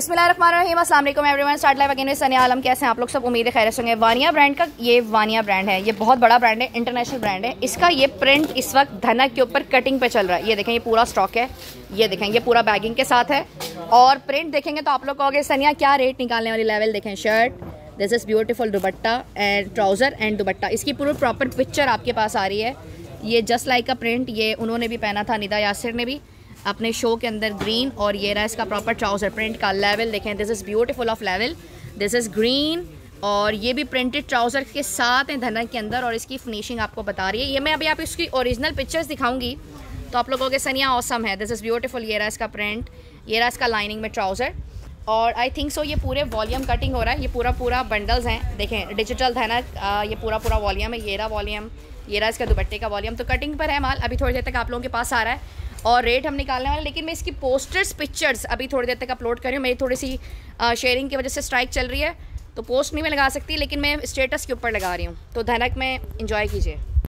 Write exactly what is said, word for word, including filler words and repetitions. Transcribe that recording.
बिस्मिल्लाहिर्रहमानिर्रहीम, अस्सलाम वालेकुम everyone. Start live again with Sania Alam. कैसे हैं आप लोग सब? उम्मीद है खैर से होंगे। वानिया ब्रांड का ये वानिया ब्रांड है, ये बहुत बड़ा ब्रांड है, इंटरनेशनल ब्रांड है। इसका ये प्रिंट इस वक्त धनक के ऊपर कटिंग पे चल रहा है। ये देखें, ये पूरा स्टॉक है, ये देखें, ये पूरा बैगिंग के साथ है। और प्रिंट देखेंगे तो आप लोग कहोगे सनिया क्या रेट निकालने वाली लेवल। देखें shirt, this is beautiful dupatta and trouser and dupatta, इसकी पूरी प्रॉपर पिक्चर आपके पास आ रही है। ये जस्ट लाइक का प्रिंट, ये उन्होंने भी पहना था, निदा यासिर ने भी अपने शो के अंदर, ग्रीन। और ये रहा इसका प्रॉपर ट्राउज़र प्रिंट का लेवल। देखें, this is beautiful of level, this is green. और ये भी प्रिंटेड ट्राउज़र के साथ है धनक के अंदर। और इसकी फिनिशिंग आपको बता रही है। ये मैं अभी आप इसकी ओरिजिनल पिक्चर्स दिखाऊंगी तो आप लोगों के सनिया ऑसम है। This is beautiful. ये रहा इसका प्रिंट, ये रहा इसका लाइनिंग में ट्राउज़र। और आई थिंक सो ये पूरे वॉल्यूम कटिंग हो रहा है। ये पूरा पूरा बंडल्स हैं। देखें डिजिटल धनक, ये पूरा पूरा वॉल्यूम है। ये रहा वॉल्यूम, ये रहा इसका दुपट्टे का वॉल्यूम। तो कटिंग पर है माल, अभी थोड़ी देर तक आप लोगों के पास आ रहा है और रेट हम निकालने वाले। लेकिन मैं इसकी पोस्टर्स पिक्चर्स अभी थोड़ी देर तक अपलोड कर रही हूँ। मेरी थोड़ी सी शेयरिंग की वजह से स्ट्राइक चल रही है तो पोस्ट नहीं मैं लगा सकती, लेकिन मैं स्टेटस के ऊपर लगा रही हूँ। तो धनक में इंजॉय कीजिए।